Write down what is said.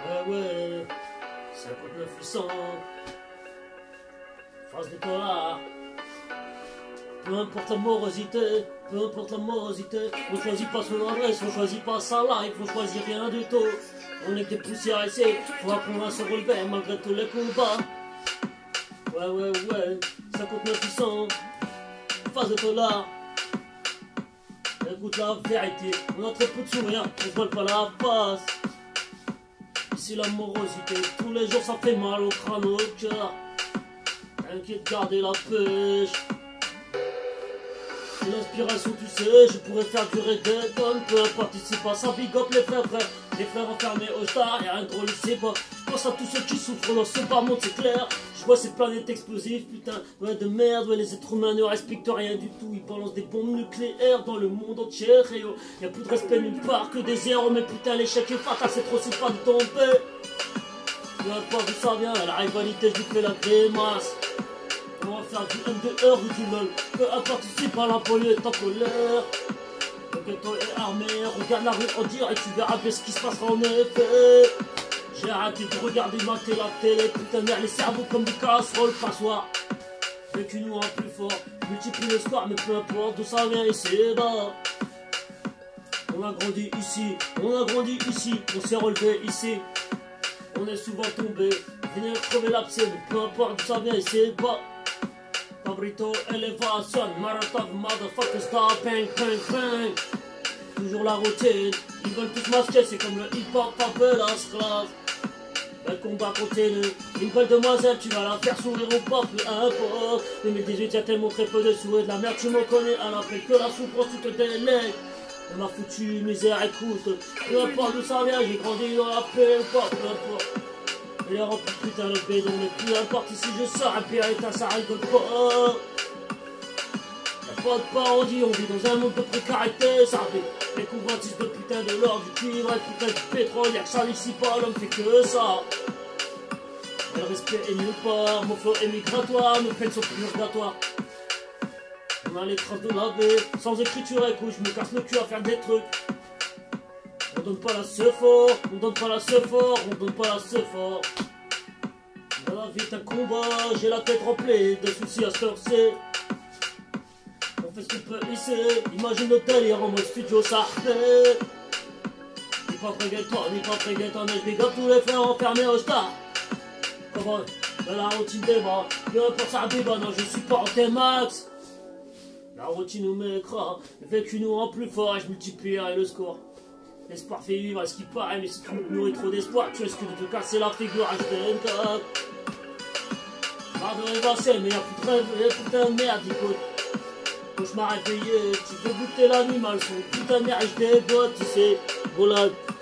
ouais, 59 800, face de dollars. Peu importe la morosité, peu importe la morosité, on choisit pas son adresse, on choisit pas sa life, on choisit rien du tout. On est que des poussières ici, faut apprendre à se relever malgré tous les coups bas. Ouais, 59 800, face de dollars. Écoute la vérité, on a très peu de sourire, on se voile pas la face. Ici la morosité, tous les jours ça fait mal au crâne, au cœur. T'inquiète, garder la pêche. L'inspiration, tu sais, je pourrais faire du reggaeton, peu importe ici pas ça, big up les frères enfermés au star, y'a rien de drôle ici pas. Je pense à tous ceux qui souffrent dans ce bas monde, c'est clair. Je vois ces planètes explosives, putain, ouais de merde, ouais les êtres humains ne respectent rien du tout. Ils balancent des bombes nucléaires dans le monde entier, Réo. Y'a plus de respect nulle part que des zéros, mais putain l'échec est fatal, c'est trop c'est pas de tomber. Peu importe d'où ça vient, la rivalité, je lui fais la grimace. On va faire du MDR ou du LOL. Peu importe ici par la police est en colère. Le ghetto est armé, regarde la rue en direct, tu verras bien ce qui se passera en effet. J'ai arrêté de regarder ma télé, putain merde les cerveaux comme des casseroles, passoires. Vécu-nous un plus fort, multiplie le score, mais peu importe d'où ça vient et c'est bas. On a grandi ici, on s'est relevé ici. On est souvent tombé, venez crever l'abcès, mais peu importe d'où ça vient et c'est bas. Cabrito, élévation, marathon, motherfucker, stop, bang, bang, bang. Toujours la routine, ils veulent tous masquer, c'est comme le hip-hop, favelas, classe. Le combat continue, une belle demoiselle, tu vas la faire sourire ou pas, peu importe. 2018, y'a tellement très peu de sous et de la merde, tu me connais, à l'appel que la souffrance, tu te délègues. De ma foutue misère, écoute, peu importe d'où ça vient, j'ai grandi dans la paix ou pas, peu importe. Et les remplis putain le bédon, mais peu importe ici je sors un pire état, ça rigole pas. Y'a pas de parodie, on vit dans un monde de précarité, ça fait les convoitises de putain de l'or, du cuivre et putain du pétrole, y'a que ça ici pas, l'homme fait que ça. Et le respect est nulle part, mon flow est migratoire, nos peines sont purgatoires. On a les traces de la vie, sans écriture écoute, je me casse le cul à faire des trucs. On donne pas la fort, on donne pas la fort, on donne pas la fort. Dans la vie est un combat, j'ai la tête remplie de soucis à se forcer. On fait ce qu'on peut ici, imagine le délire en mode studio, ça refait. Ni pas reggaeton, mais je big up tous les frères enfermés au star. Comment, dans la routine des bras, peu importe ça biba, non je suis pas en T-Max. La routine nous m'écrase, le vécu nous rend plus fort et je multiplierai le score. L'espoir fait vivre à ce qui paraît, mais si tu nourris trop d'espoir, tu risques de te casser la figure H24. Marre de rêvasser, mais y'a plus de rêve, y'a putain de merde, écoute. Cauchemar réveillé, tu veux goûter l'animal, son putain de merde, je déboîte, tu sais. Voilà.